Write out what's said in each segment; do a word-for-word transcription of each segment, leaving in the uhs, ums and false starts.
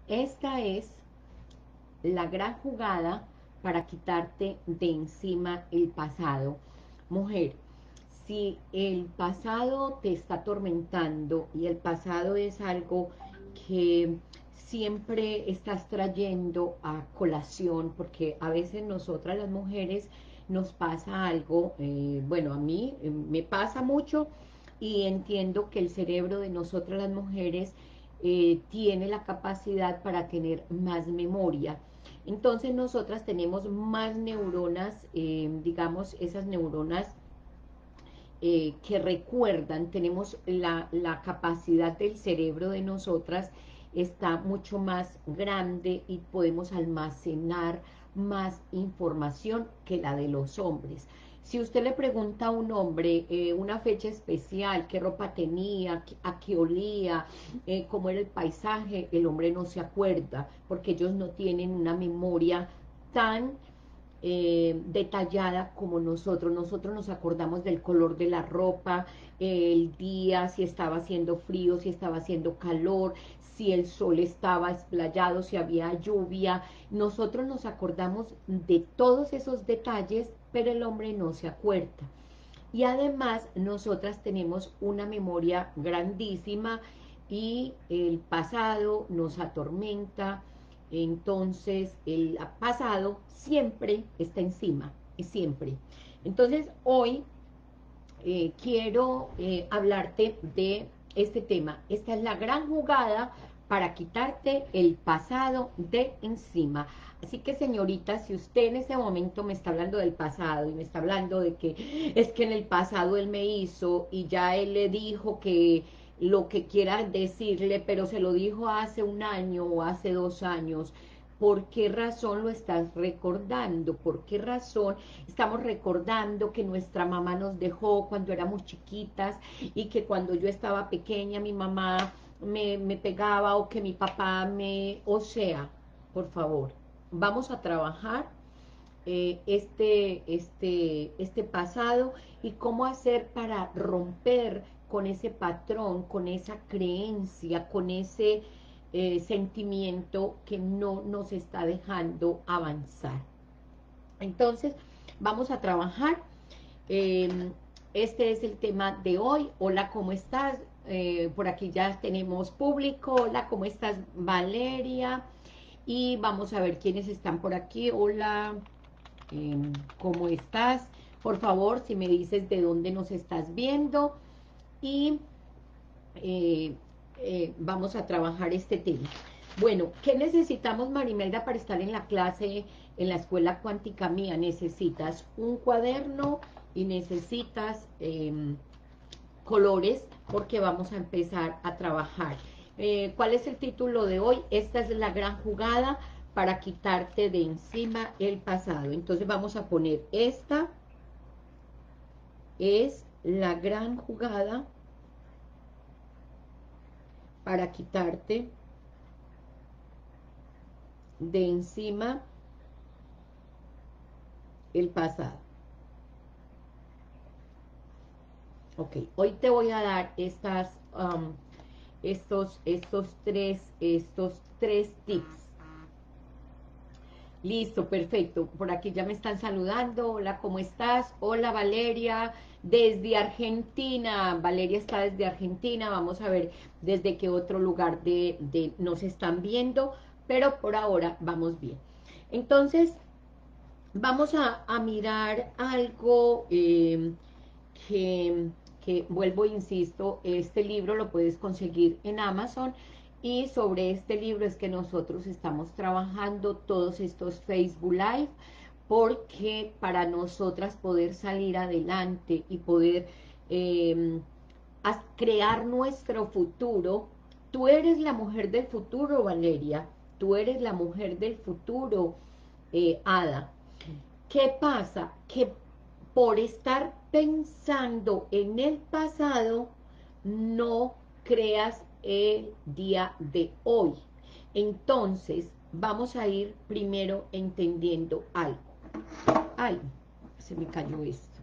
esta es la gran jugada para quitarte de encima el pasado. Mujer, si el pasado te está atormentando y el pasado es algo que siempre estás trayendo a colación, porque a veces nosotras las mujeres nos pasa algo, eh, bueno, a mí eh, me pasa mucho y entiendo que el cerebro de nosotras las mujeres eh, tiene la capacidad para tener más memoria. Entonces nosotras tenemos más neuronas, eh, digamos, esas neuronas eh, que recuerdan, tenemos la, la capacidad del cerebro de nosotras está mucho más grande y podemos almacenar más información que la de los hombres. Si usted le pregunta a un hombre eh, una fecha especial, qué ropa tenía, a qué olía, eh, cómo era el paisaje, el hombre no se acuerda, porque ellos no tienen una memoria tan eh, detallada como nosotros. Nosotros nos acordamos del color de la ropa, eh, el día, si estaba haciendo frío, si estaba haciendo calor, si el sol estaba esplayado, si había lluvia. Nosotros nos acordamos de todos esos detalles, pero el hombre no se acuerda. Y además nosotras tenemos una memoria grandísima y el pasado nos atormenta, entonces el pasado siempre está encima, siempre. Entonces hoy eh, quiero eh, hablarte de este tema. Esta es la gran jugada para quitarte el pasado de encima. Así que, señorita, si usted en ese momento me está hablando del pasado y me está hablando de que es que en el pasado él me hizo y ya él le dijo que lo que quiera decirle, pero se lo dijo hace un año o hace dos años, ¿por qué razón lo estás recordando? ¿Por qué razón estamos recordando que nuestra mamá nos dejó cuando éramos chiquitas y que cuando yo estaba pequeña mi mamá me, me pegaba o que mi papá me... O sea, por favor, vamos a trabajar eh, este, este, este pasado y cómo hacer para romper con ese patrón, con esa creencia, con ese eh, sentimiento que no nos está dejando avanzar. Entonces, vamos a trabajar. Eh, este es el tema de hoy. Hola, ¿cómo estás? Eh, por aquí ya tenemos público. Hola, ¿cómo estás, Valeria? Y vamos a ver quiénes están por aquí. Hola, eh, ¿cómo estás? Por favor, si me dices de dónde nos estás viendo. Y eh, eh, vamos a trabajar este tema. Bueno, ¿qué necesitamos, Marimelda, para estar en la clase, en la escuela cuántica mía? Necesitas un cuaderno y necesitas eh, colores, porque vamos a empezar a trabajar. Eh, ¿Cuál es el título de hoy? Esta es la gran jugada para quitarte de encima el pasado. Entonces vamos a poner esta es la gran jugada para quitarte de encima el pasado. Ok, hoy te voy a dar estas, um, estos, estos tres, estos tres tips. Listo, perfecto. Por aquí ya me están saludando. Hola, ¿cómo estás? Hola, Valeria, desde Argentina. Valeria está desde Argentina. Vamos a ver desde qué otro lugar de, de nos están viendo, pero por ahora vamos bien. Entonces, vamos a, a mirar algo eh, que, que, vuelvo e insisto, este libro lo puedes conseguir en Amazon, y sobre este libro es que nosotros estamos trabajando todos estos Facebook Live, porque para nosotras poder salir adelante y poder eh, crear nuestro futuro, tú eres la mujer del futuro, Valeria, tú eres la mujer del futuro, eh, Ada. ¿Qué pasa? Que por estar pensando en el pasado, no creas el día de hoy. Entonces, vamos a ir primero entendiendo algo. Ay, se me cayó esto.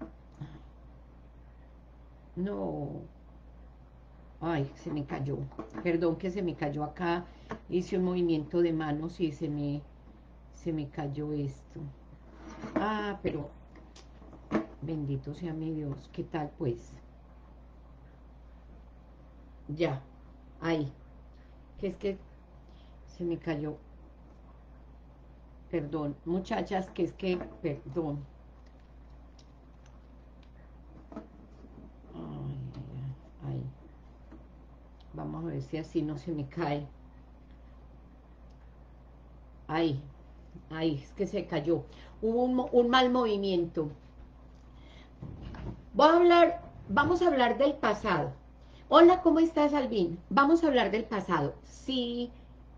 No. Ay, se me cayó. Perdón que se me cayó acá Hice un movimiento de manos y se me, se me cayó esto. Ah, pero bendito sea mi Dios. ¿Qué tal pues? Ya, ahí. Que es que se me cayó. Perdón, muchachas, que es que, perdón. Ay, ay, vamos a ver si así no se me cae. Ahí, ahí, es que se cayó. Hubo un, un mal movimiento. Voy a hablar, vamos a hablar del pasado. Hola, ¿cómo estás, Alvin? Vamos a hablar del pasado. Sí,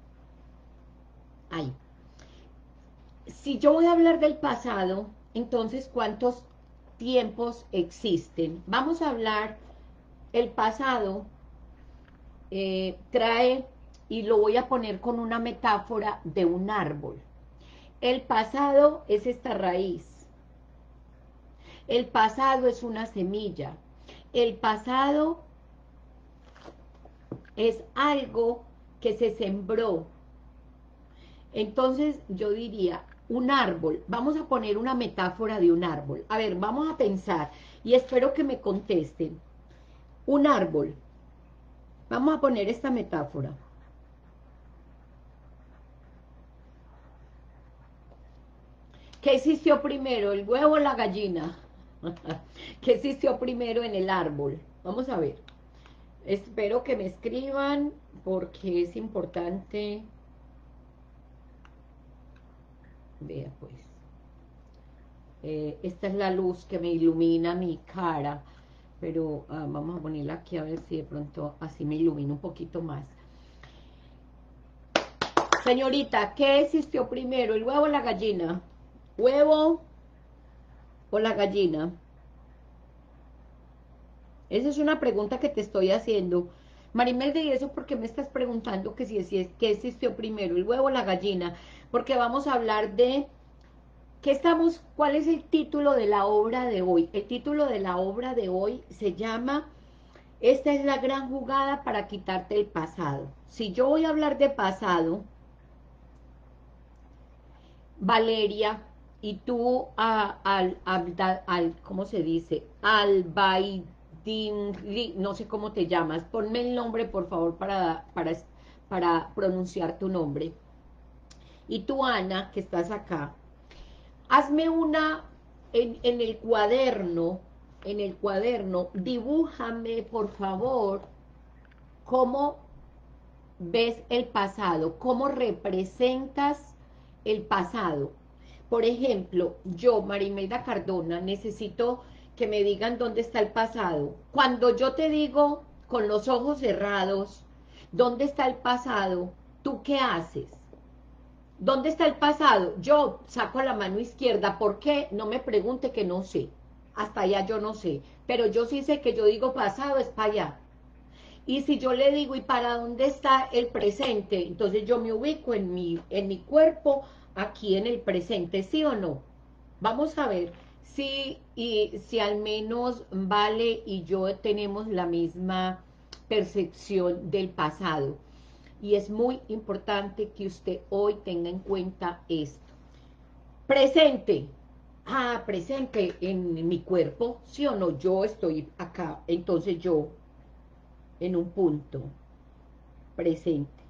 ahí. Si yo voy a hablar del pasado, entonces, ¿cuántos tiempos existen? Vamos a hablar, el pasado eh, trae, y lo voy a poner con una metáfora de un árbol. El pasado es esta raíz. El pasado es una semilla. El pasado es algo que se sembró. Entonces yo diría, un árbol, vamos a poner una metáfora de un árbol. A ver, vamos a pensar, y espero que me contesten. Un árbol, vamos a poner esta metáfora. ¿Qué existió primero, el huevo o la gallina? ¿Qué existió primero en el árbol? Vamos a ver. Espero que me escriban porque es importante. Vea pues. Eh, esta es la luz que me ilumina mi cara. Pero uh, vamos a ponerla aquí a ver si de pronto así me ilumina un poquito más. Señorita, ¿qué existió primero, el huevo o la gallina? ¿Huevo o la gallina? Esa es una pregunta que te estoy haciendo. Marimelda, ¿y eso por qué me estás preguntando que si, si es, qué existió primero, el huevo o la gallina? Porque vamos a hablar de... ¿Qué estamos, ¿Cuál es el título de la obra de hoy? El título de la obra de hoy se llama Esta es la gran jugada para quitarte el pasado. Si yo voy a hablar de pasado, Valeria, y tú a, al, al, al, ¿cómo se dice? Albaidin, no sé cómo te llamas, ponme el nombre por favor para, para, para pronunciar tu nombre. Y tú, Ana, que estás acá, hazme una, en, en el cuaderno, en el cuaderno, dibújame por favor cómo ves el pasado, cómo representas el pasado. Por ejemplo, yo, Marimelda Cardona, necesito que me digan dónde está el pasado. Cuando yo te digo con los ojos cerrados, ¿dónde está el pasado? ¿Tú qué haces? ¿Dónde está el pasado? Yo saco la mano izquierda. ¿Por qué? No me pregunte, que no sé. Hasta allá yo no sé. Pero yo sí sé que yo digo pasado es para allá. Y si yo le digo, ¿y para dónde está el presente? Entonces yo me ubico en mi, en mi cuerpo, aquí en el presente, ¿sí o no? Vamos a ver si, y, si al menos Vale y yo tenemos la misma percepción del pasado. Y es muy importante que usted hoy tenga en cuenta esto. Presente. Ah, presente en mi cuerpo, ¿sí o no? Yo estoy acá, entonces yo en un punto presente.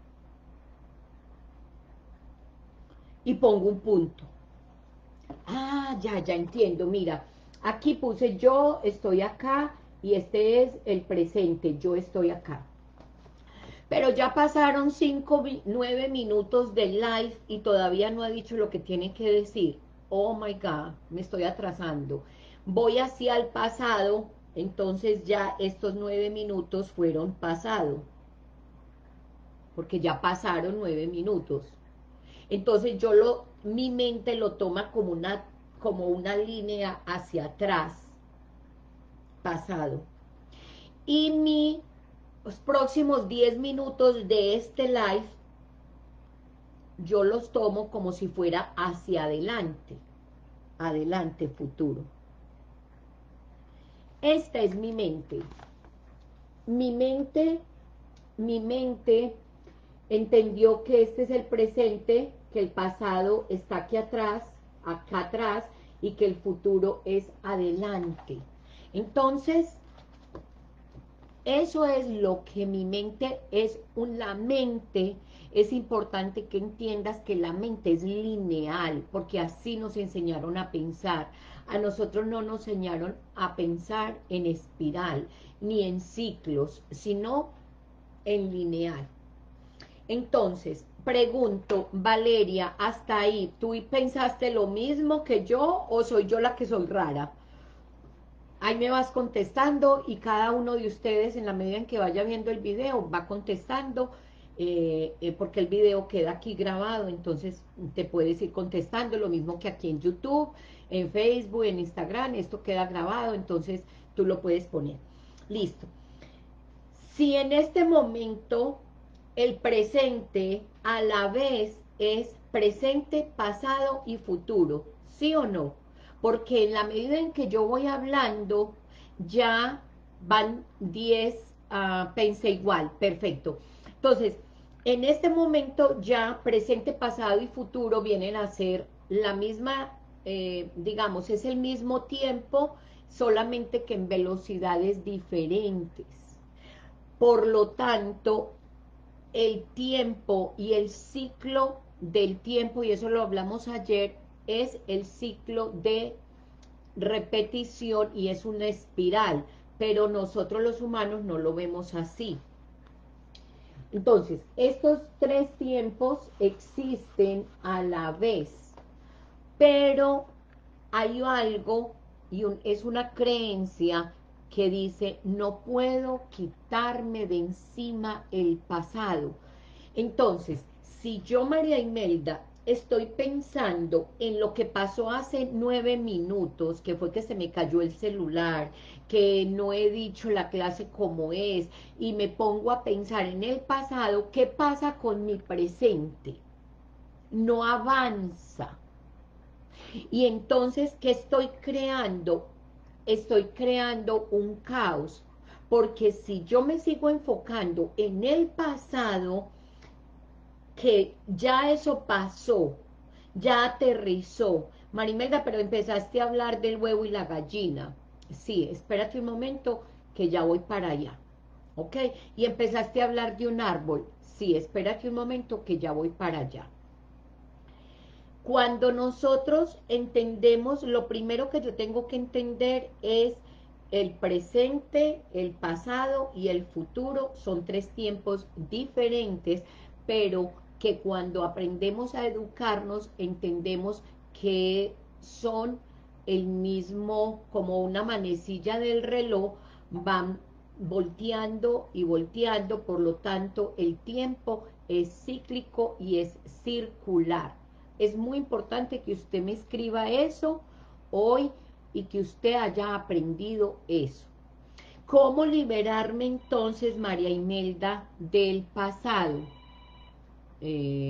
Y pongo un punto. Ah, ya, ya entiendo. Mira, aquí puse yo estoy acá y este es el presente, yo estoy acá. Pero ya pasaron cinco, nueve minutos del live y todavía no ha dicho lo que tiene que decir. Oh my God, me estoy atrasando. Voy hacia el pasado, entonces ya estos nueve minutos fueron pasado. Porque ya pasaron nueve minutos. Entonces yo lo, mi mente lo toma como una, como una línea hacia atrás, pasado. Y mis próximos diez minutos de este live, yo los tomo como si fuera hacia adelante, adelante, futuro. Esta es mi mente. Mi mente, mi mente entendió que este es el presente, que el pasado está aquí atrás, acá atrás, y que el futuro es adelante. Entonces, eso es lo que mi mente es, un, la mente, es importante que entiendas que la mente es lineal, porque así nos enseñaron a pensar. A nosotros no nos enseñaron a pensar en espiral, ni en ciclos, sino en lineal. Entonces, pregunto, Valeria, hasta ahí, ¿tú pensaste lo mismo que yo o soy yo la que soy rara? Ahí me vas contestando y cada uno de ustedes en la medida en que vaya viendo el video va contestando, eh, eh, porque el video queda aquí grabado, entonces te puedes ir contestando, lo mismo que aquí en YouTube, en Facebook, en Instagram, esto queda grabado, entonces tú lo puedes poner. Listo. Si en este momento el presente a la vez es presente, pasado y futuro, ¿sí o no? Porque en la medida en que yo voy hablando, ya van diez, uh, pensé igual, perfecto. Entonces, en este momento ya presente, pasado y futuro vienen a ser la misma, eh, digamos, es el mismo tiempo, solamente que en velocidades diferentes. Por lo tanto, el tiempo y el ciclo del tiempo, y eso lo hablamos ayer, es el ciclo de repetición y es una espiral, pero nosotros los humanos no lo vemos así. Entonces, estos tres tiempos existen a la vez, pero hay algo, y un, es una creencia que dice, no puedo quitarme de encima el pasado. Entonces, si yo, María Imelda, estoy pensando en lo que pasó hace nueve minutos, que fue que se me cayó el celular, que no he dicho la clase como es, y me pongo a pensar en el pasado, ¿qué pasa con mi presente? No avanza. Y entonces, ¿qué estoy creando? Estoy creando un caos, porque si yo me sigo enfocando en el pasado, que ya eso pasó, ya aterrizó. Marimelda, pero empezaste a hablar del huevo y la gallina. Sí, espérate un momento que ya voy para allá. ¿Ok? Y empezaste a hablar de un árbol. Sí, espérate un momento que ya voy para allá. Cuando nosotros entendemos, lo primero que yo tengo que entender es el presente, el pasado y el futuro. Son tres tiempos diferentes, pero que cuando aprendemos a educarnos, entendemos que son el mismo, como una manecilla del reloj, van volteando y volteando, por lo tanto el tiempo es cíclico y es circular. Es muy importante que usted me escriba eso hoy y que usted haya aprendido eso. ¿Cómo liberarme entonces, María Imelda, del pasado? Eh,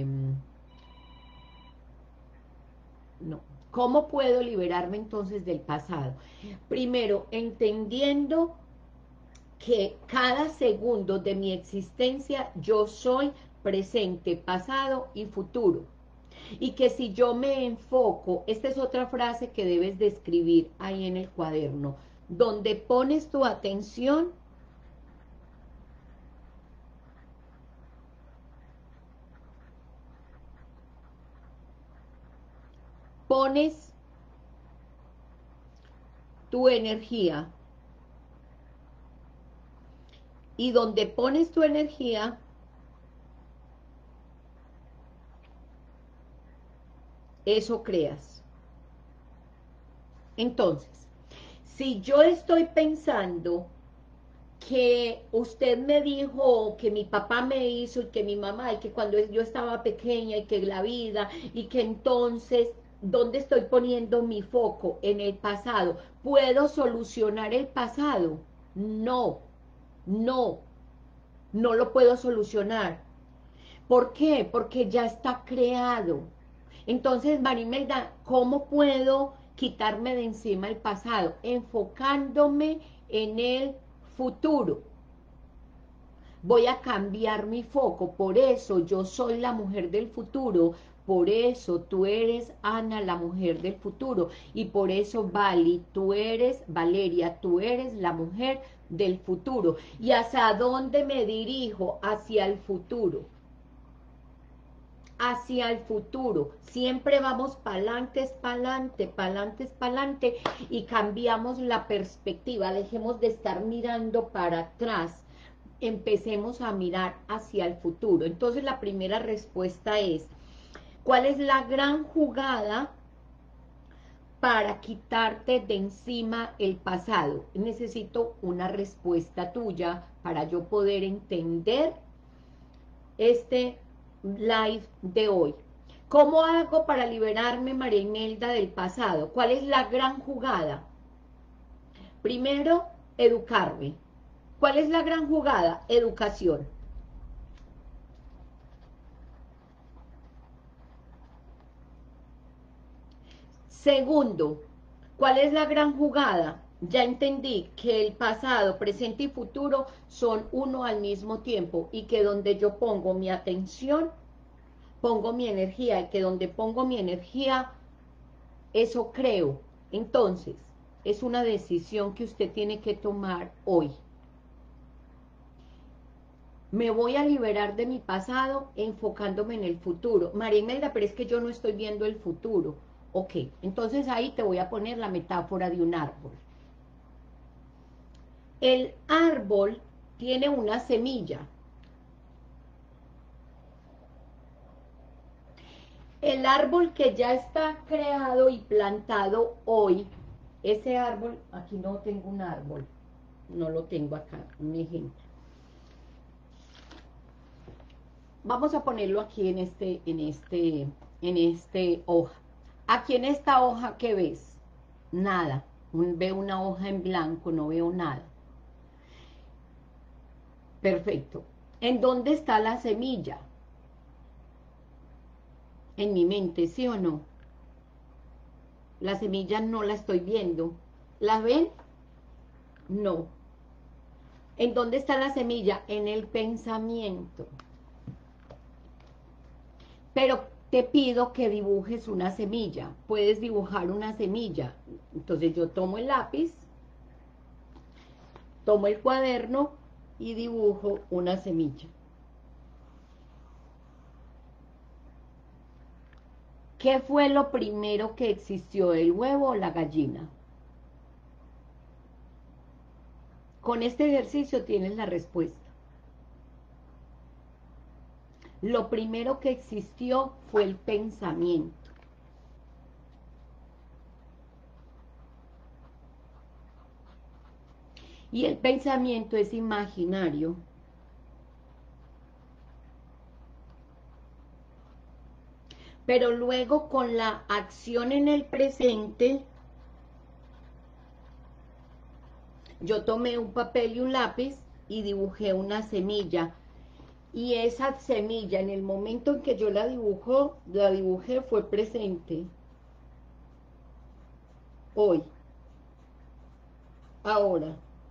no. ¿Cómo puedo liberarme entonces del pasado? Primero, entendiendo que cada segundo de mi existencia yo soy presente, pasado y futuro. Y que si yo me enfoco, esta es otra frase que debes de escribir ahí en el cuaderno, donde pones tu atención, pones tu energía, y donde pones tu energía, eso creas. Entonces, si yo estoy pensando que usted me dijo, que mi papá me hizo, y que mi mamá, y que cuando yo estaba pequeña, y que la vida, y que entonces, ¿dónde estoy poniendo mi foco? En el pasado. ¿Puedo solucionar el pasado? No, no, no lo puedo solucionar. ¿Por qué? Porque ya está creado. Entonces, Marimelda, ¿cómo puedo quitarme de encima el pasado? Enfocándome en el futuro. voy a cambiar mi foco, por eso yo soy la mujer del futuro, por eso tú eres Ana, la mujer del futuro, y por eso Vali, tú eres, Valeria, tú eres la mujer del futuro. ¿Y hacia dónde me dirijo? Hacia el futuro. Hacia el futuro, siempre vamos pa'lante, pa'lante, pa'lante, pa'lante, y cambiamos la perspectiva, dejemos de estar mirando para atrás, empecemos a mirar hacia el futuro. Entonces la primera respuesta es, ¿cuál es la gran jugada para quitarte de encima el pasado? Necesito una respuesta tuya para yo poder entender este live de hoy. ¿Cómo hago para liberarme, María Imelda, del pasado? ¿Cuál es la gran jugada? Primero, educarme. ¿Cuál es la gran jugada? Educación. Segundo, ¿cuál es la gran jugada? Ya entendí que el pasado, presente y futuro son uno al mismo tiempo, y que donde yo pongo mi atención, pongo mi energía, y que donde pongo mi energía, eso creo. Entonces, es una decisión que usted tiene que tomar hoy. Me voy a liberar de mi pasado enfocándome en el futuro. María Imelda, pero es que yo no estoy viendo el futuro. Ok, entonces ahí te voy a poner la metáfora de un árbol. El árbol tiene una semilla. El árbol que ya está creado y plantado hoy, ese árbol, aquí no tengo un árbol, no lo tengo acá, un ejemplo. Vamos a ponerlo aquí en este, en este, en este hoja. Aquí en esta hoja, ¿qué ves? Nada. Un, veo una hoja en blanco, no veo nada. Perfecto. ¿En dónde está la semilla? En mi mente, ¿sí o no? La semilla no la estoy viendo. ¿La ven? No. ¿En dónde está la semilla? En el pensamiento. Pero te pido que dibujes una semilla. Puedes dibujar una semilla. Entonces yo tomo el lápiz, tomo el cuaderno y dibujo una semilla. ¿Qué fue lo primero que existió, el huevo o la gallina? Con este ejercicio tienes la respuesta. Lo primero que existió fue el pensamiento. Y el pensamiento es imaginario. Pero luego con la acción en el presente, yo tomé un papel y un lápiz y dibujé una semilla. Y esa semilla, en el momento en que yo la dibujó, la dibujé, fue presente. Hoy. Ahora.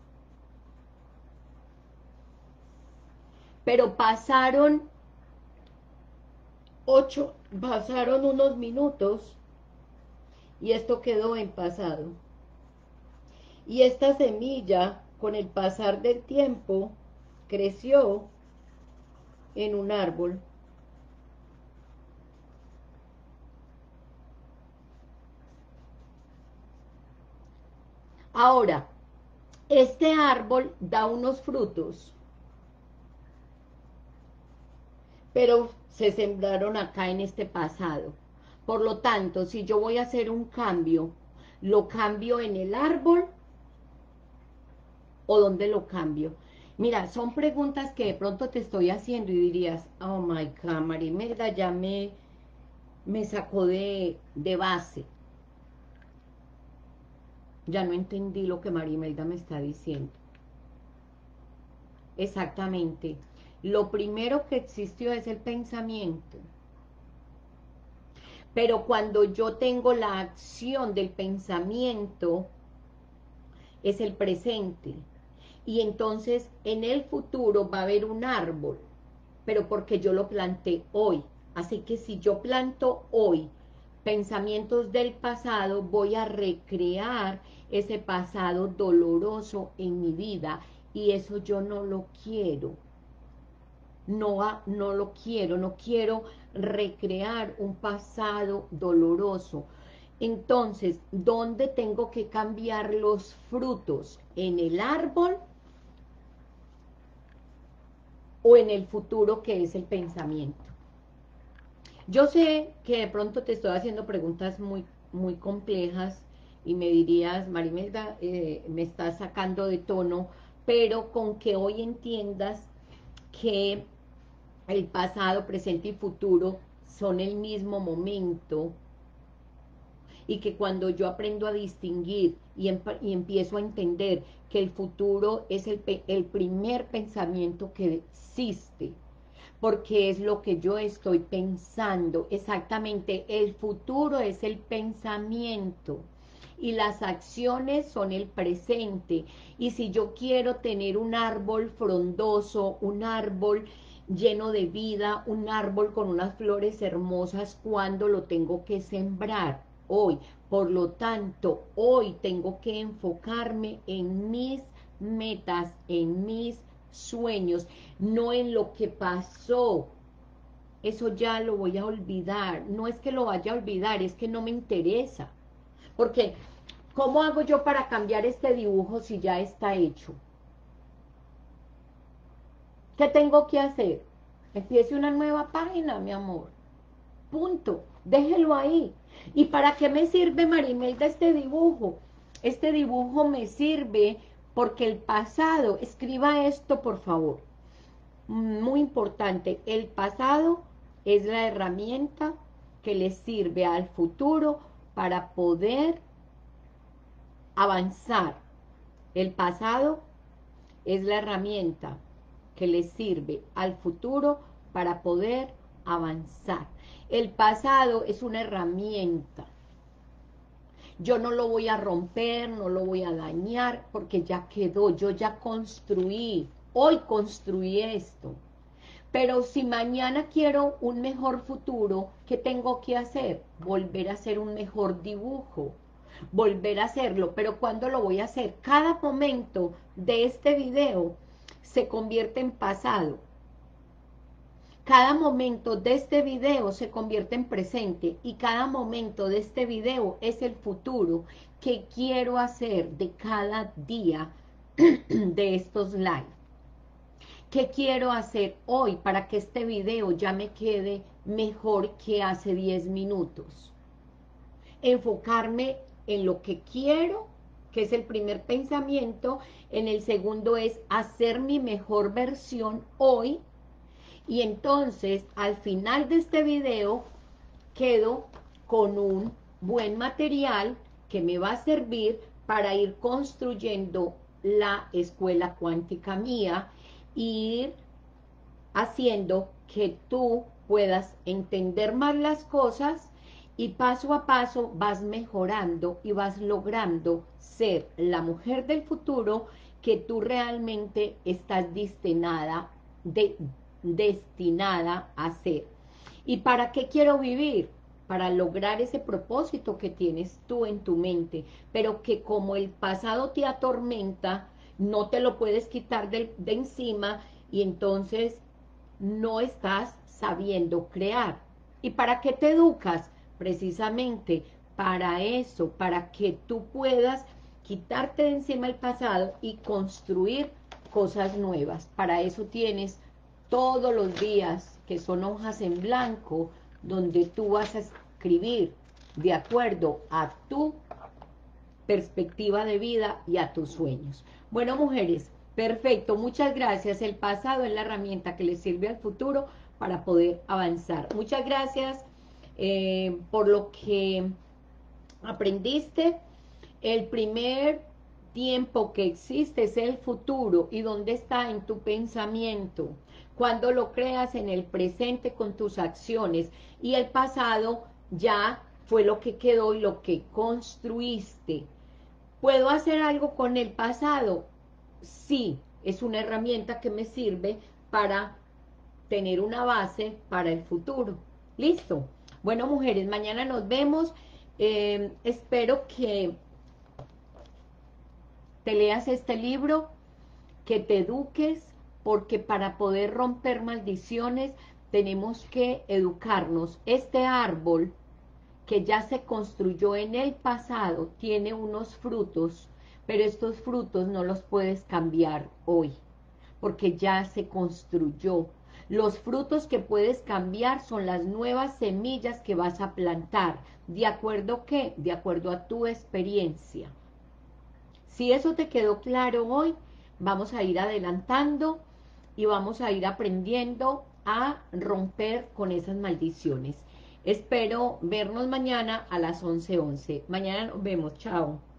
Pero pasaron ocho, pasaron unos minutos y esto quedó en pasado. Y esta semilla, con el pasar del tiempo, creció en un árbol. Ahora, este árbol da unos frutos, pero se sembraron acá en este pasado. Por lo tanto, si yo voy a hacer un cambio, ¿lo cambio en el árbol o dónde lo cambio? Mira, son preguntas que de pronto te estoy haciendo y dirías, oh my God, María Imelda ya me, me sacó de, de base. Ya no entendí lo que María Imelda me está diciendo. Exactamente. Lo primero que existió es el pensamiento. Pero cuando yo tengo la acción del pensamiento, es el presente. y entonces en el futuro va a haber un árbol, pero porque yo lo planté hoy. Así que si yo planto hoy pensamientos del pasado, voy a recrear ese pasado doloroso en mi vida, y eso yo no lo quiero. No, no lo quiero, no quiero recrear un pasado doloroso. Entonces, ¿dónde tengo que cambiar los frutos? ¿En el árbol o en el futuro, que es el pensamiento? Yo sé que de pronto te estoy haciendo preguntas muy, muy complejas y me dirías, Marimelda, eh, me estás sacando de tono, pero con que hoy entiendas que el pasado, presente y futuro son el mismo momento, y que cuando yo aprendo a distinguir y, em y empiezo a entender que el futuro es el, el primer pensamiento que existe, porque es lo que yo estoy pensando, exactamente, el futuro es el pensamiento, y las acciones son el presente. Y si yo quiero tener un árbol frondoso, un árbol lleno de vida, un árbol con unas flores hermosas, ¿cuándo lo tengo que sembrar? Hoy. Por lo tanto, hoy tengo que enfocarme en mis metas, en mis sueños, no en lo que pasó. Eso ya lo voy a olvidar. No es que lo vaya a olvidar, es que no me interesa. Porque, ¿cómo hago yo para cambiar este dibujo si ya está hecho? ¿Qué tengo que hacer? Empiece una nueva página, mi amor. Punto. Déjelo ahí. ¿Y para qué me sirve, Marimelda, este dibujo? Este dibujo me sirve porque el pasado, escriba esto, por favor. Muy importante, el pasado es la herramienta que le sirve al futuro para poder avanzar. El pasado es la herramienta que le sirve al futuro para poder avanzar. El pasado es una herramienta. Yo no lo voy a romper, no lo voy a dañar, porque ya quedó, yo ya construí, hoy construí esto. Pero si mañana quiero un mejor futuro, ¿qué tengo que hacer? Volver a hacer un mejor dibujo, volver a hacerlo. Pero ¿cuándo lo voy a hacer? Cada momento de este video se convierte en pasado. Cada momento de este video se convierte en presente, y cada momento de este video es el futuro que quiero hacer de cada día de estos live. ¿Qué quiero hacer hoy para que este video ya me quede mejor que hace diez minutos? Enfocarme en lo que quiero, que es el primer pensamiento. En el segundo es hacer mi mejor versión hoy. Y entonces, al final de este video, quedo con un buen material que me va a servir para ir construyendo la escuela cuántica mía, e ir haciendo que tú puedas entender más las cosas, y paso a paso vas mejorando y vas logrando ser la mujer del futuro que tú realmente estás destinada, de, destinada a ser. ¿Y para qué quiero vivir? Para lograr ese propósito que tienes tú en tu mente, pero que como el pasado te atormenta, no te lo puedes quitar de, de encima, y entonces no estás sabiendo crear. ¿Y para qué te educas? Precisamente para eso, para que tú puedas quitarte de encima el pasado y construir cosas nuevas. Para eso tienes todos los días, que son hojas en blanco, donde tú vas a escribir de acuerdo a tu perspectiva de vida y a tus sueños. Bueno, mujeres, perfecto, muchas gracias. El pasado es la herramienta que les sirve al futuro para poder avanzar. Muchas gracias eh, por lo que aprendiste. El primer tiempo que existe es el futuro. ¿Y dónde está? En tu pensamiento. Cuando lo creas en el presente con tus acciones, y el pasado ya fue lo que quedó y lo que construiste. ¿Puedo hacer algo con el pasado? sí es una herramienta que me sirve para tener una base para el futuro. ¿Listo? Bueno, mujeres, mañana nos vemos. Eh, espero que te leas este libro, que te eduques, porque para poder romper maldiciones tenemos que educarnos. Este árbol que ya se construyó en el pasado tiene unos frutos, pero estos frutos no los puedes cambiar hoy, porque ya se construyó. Los frutos que puedes cambiar son las nuevas semillas que vas a plantar. ¿De acuerdo qué? De acuerdo a tu experiencia. Si eso te quedó claro hoy, vamos a ir adelantando y vamos a ir aprendiendo a romper con esas maldiciones. Espero vernos mañana a las once once. Mañana nos vemos. Chao.